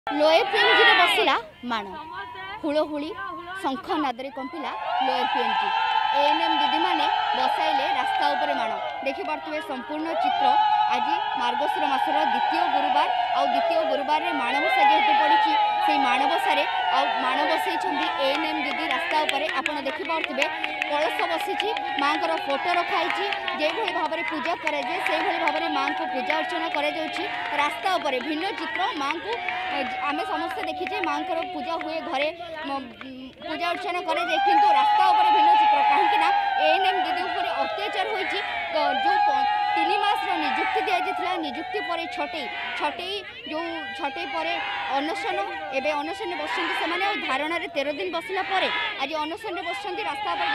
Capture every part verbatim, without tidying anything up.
Lower PMG रे बसिला माण हुलहुली शंख नादरे कंपिला लोयर पीएमजी एएनएम दीदी माने बसाइले रास्ता उपरे माण देखि पारथुबे संपूर्ण चित्र। आज मार्गशीर मासर द्वितीय गुरुवार आ द्वितीय गुरुवार रे माणबसा जेहेतु पड़ी से माणबसा रे आ माण बसैछंदी एएनएम दीदी रास्ता उपरे आपण देखि पारथुबे कलश बसी माँ को फोटो रखाई जे भली भाव में पूजा करे से भली भाव में माँ को पूजा अर्चना कर रास्ता उपरे भिन्न चित्र माँ को आम समस्ते देखीचे माँ को पूजा हुए घरे पूजा अर्चना करे किंतु रास्ता उपरे भिन्न चित्र कहीं एएनएम दीदी उपर अत्याचार होइछि जो तीन मास निजुक्ति दि जाता निजुक्ति पर छटे छटे जो छटे पर अनशन एवं अनशन बसुँच से धारणा तेरह दिन बसला आज अनशन बस रास्ता पर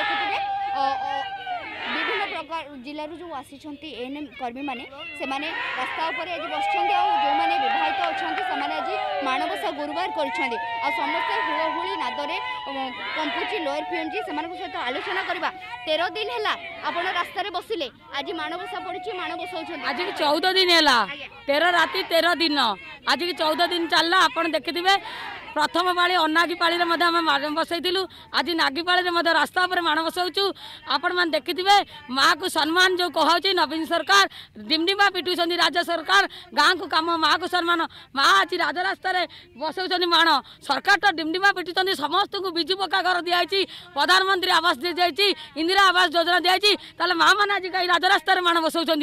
देखुए विभिन्न प्रकार जिलूर जो आसी एएनएम कर्मी मैंने से माने रास्ता उपर आज बस जो मैंने विवाहित अच्छा से आज माणबसा गुरुवार कर समस्ते हुलहुली नादरे कंपुची लोयर पीएमजी से सहित आलोचना करवा तेरह दिन है आप रास्तार बसिले आज माणबसा पड़ी माण बसाऊँ आज की चौदह दिन है तेरह राति तेरह दिन आज की चौदह दिन चलला आप देखिथे प्रथम पाली अनागी पाली बसईलु आज नागी पाली रास्ता पर माण बसाऊँ आपण मैंने देखिथे माँ को सम्मान जो कहे नवीन सरकार डिमडिमा पिटुंट राज्य सरकार गाँ को कम माँ को सम्मान माँ आज राजरास्त बसाऊँ माण सरकार तो डिमडिमा पिटुंट समस्त को बिजु पक्का घर दिखाई प्रधानमंत्री आवास दी जाइए इंदिरा आवास योजना दिखाई माँ मैंने आज कहीं राजरास्त माण बसाऊँ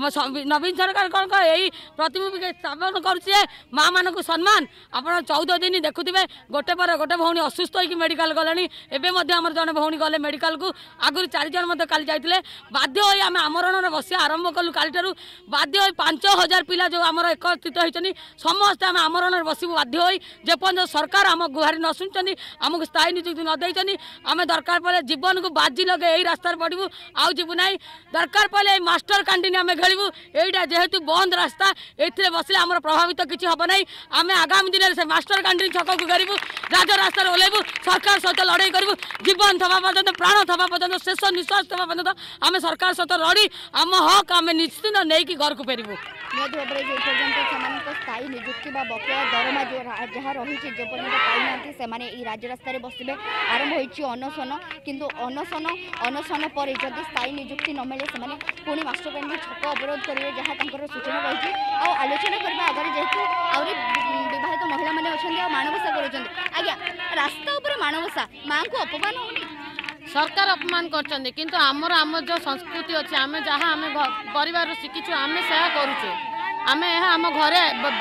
नवीन सरकार कौन कह यही प्रतिमूर्ति स्थापन करुचे माँ मान को सम्मान आप चौदह दिन देखुए गोटे पर गोटे भौणी असुस्थ होकर मेडिकल गले एवं जन भौणी गले मेडिकल को आगुरी चार जन मत काली जाते बाध्य आम आमरण बसिया आरंभ कलु काली बाध्य पांच हजार पिला जो आम एकत्रित होती समस्ते आम आमरण बसबू बाध्य जेपर्यंत सरकार आम गुहारी न शुणी आमको स्थायी नियुक्ति न देती आम दरकार पड़े जीवन को बाजी लगे यही रास्तार पड़ू आउ जीवू ना दरकार पड़े मास्टर कैंटीन आम खेलू यहीटा जेहेतु बंद रास्ता ये बसले आम प्रभावित किसी हम ना आम आगामी दिन में मास्टर कैंटीन छक को करूँ राज रास्तार ओल्लू सरकार सहित लड़ाई करूँ जीवन थवा पर्यटन प्राण थवा पर्यटन शेष निश्वास थवा पर्यटन आम सरकार सहित लड़ी आम हक आम निश्चित नहीं घर को फेरबू निहत भाव में जो पर्यटन स्थायी निजुक्ति बकेया दरमा जो जहाँ रही जो पर्यटन पाई से राजरास्त बसवे आरंभ हो अनशन किंतु अनशन अनशन पर जदि स्थायी निजुक्ति न मिले से पुणी मास्टर कैंटीन छक अवरोध करेंगे जहाँ सूचना रही आलोचना करवा आगे जेहेतु आहरी विवाहित महिला मैंने अच्छा माणबसा कर आज्ञा रास्ता उपर माणबसा माँ को अपमान होनी सरकार अपमान करछन्ते किंतु आमर आम जो संस्कृति अच्छे आम जहाँ आम परिवार शिखीचु आम से करुचे आम यह आम घरे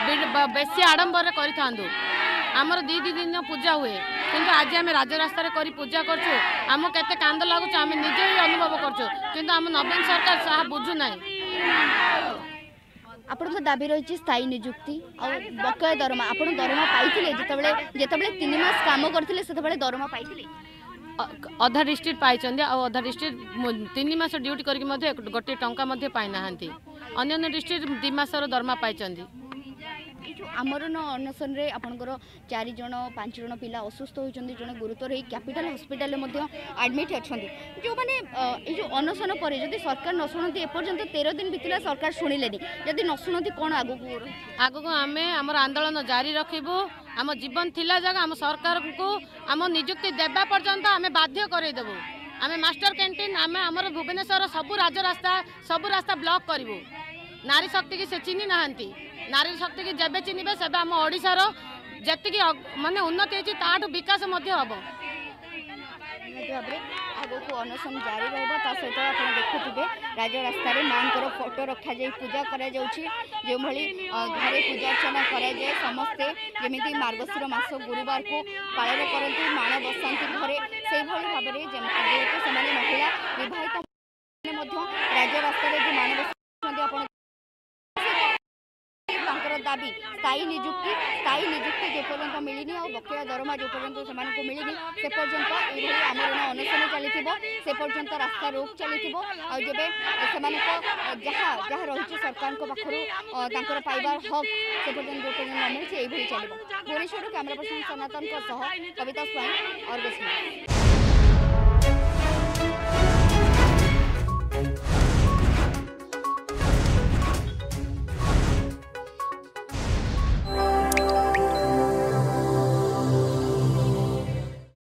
बेसी आडंबर करूँ आमर दी दी दिन पूजा हुए किंतु आज आम राजरास्तार कर पूजा करछु आम केते कांद लगुच आम निजे ही अनुभव करछु किंतु आम नवीन सरकार साहा बुझु ना आपन दाबी रही स्थायी निजुक्ति और बकेया दरमा आप दरमा पाई जिते तीन मास काम करते से दरमा पाई अधा डिस्ट्रिक्ट पाई अधा डिस्ट्रिक्ट तीन मास ड्यूटी करके गोटे टंका पाई ना अन्य डिस्ट्रिक्ट दि मासर दरमा पाई आमरण अनशन रे आपनकर चार जन पांच जन पिला असुस्थ होइछन्ती जने गुरुतर ही कैपिटल हॉस्पिटल में एडमिट अछन्ती जो माने ए जो अनशन पर जदि सरकार न शुणती एपर्यंत तेरह दिन बीतला सरकार शुणिलेनी जदि न शुणती कौन आगु आगु आम आम आंदोलन जारी रखिबू आम जीवन थिला जगह आम सरकार को आम नियुक्ति देबा पर्यंत आम बाध्य करदेबू आम मास्टर कैंटीन आम आमर भुवनेश्वर सबू राजरास्ता सबू रास्ता ब्लॉक करूँ नारी शक्ति की से चिन्ह नहांती नारी शक्ति की जब चिन्हे से आम ओडिशार जी माने उन्नति होती ताठू विकास हम आगो अनशन जारी रहा सहित आप देखुए राजरास्तार माँ को फोटो रखा जाए पूजा कर जो भली घरे पूजा अर्चना कराए समस्ते जमी मार्गशीर मास गुरुवार को पालन करती माण बसाती घरे से भाव में जेहेतु से महिला विवाहित राजरास्तार जो माण बस दाबी स्थायी निजुक्ति स्थायी निजुक्ति जो पर्यंत मिलनी और बकेया दरमा जो पर्यंत से मिलनी से पर्यंत ये आमरण अनशन चली से पर्यंत रास्ता रोक चली जब से जहाँ जहाँ रही सरकार पाखर पाइबार हक से पर्यंत जो पर्यंत न मिली चलो भुवनेश्वर कैमरा पर्सन सनातन कविता स्वाई और